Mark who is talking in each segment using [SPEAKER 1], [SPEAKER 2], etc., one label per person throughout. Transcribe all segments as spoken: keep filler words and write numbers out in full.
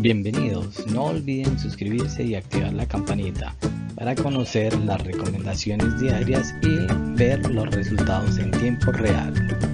[SPEAKER 1] Bienvenidos, no olviden suscribirse y activar la campanita para conocer las recomendaciones diarias y ver los resultados en tiempo real.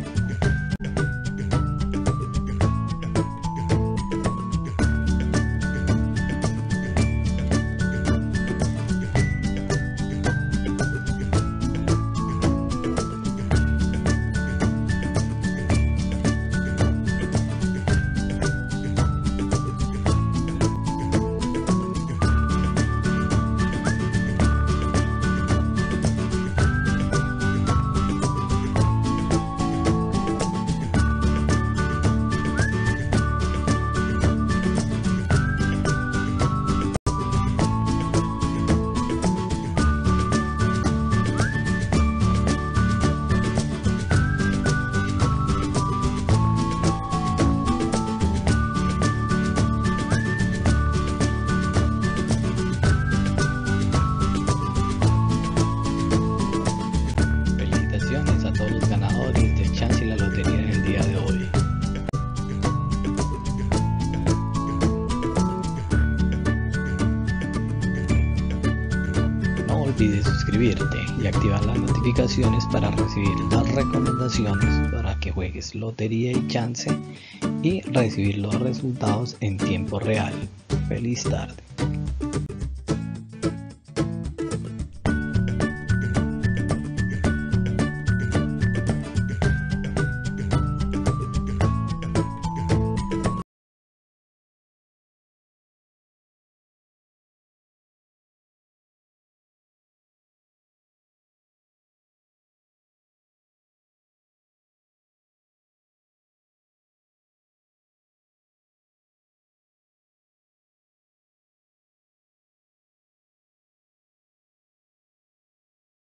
[SPEAKER 1] A todos los ganadores del chance y la lotería en el día de hoy. No olvides suscribirte y activar las notificaciones para recibir las recomendaciones para que juegues lotería y chance y recibir los resultados en tiempo real. Feliz tarde.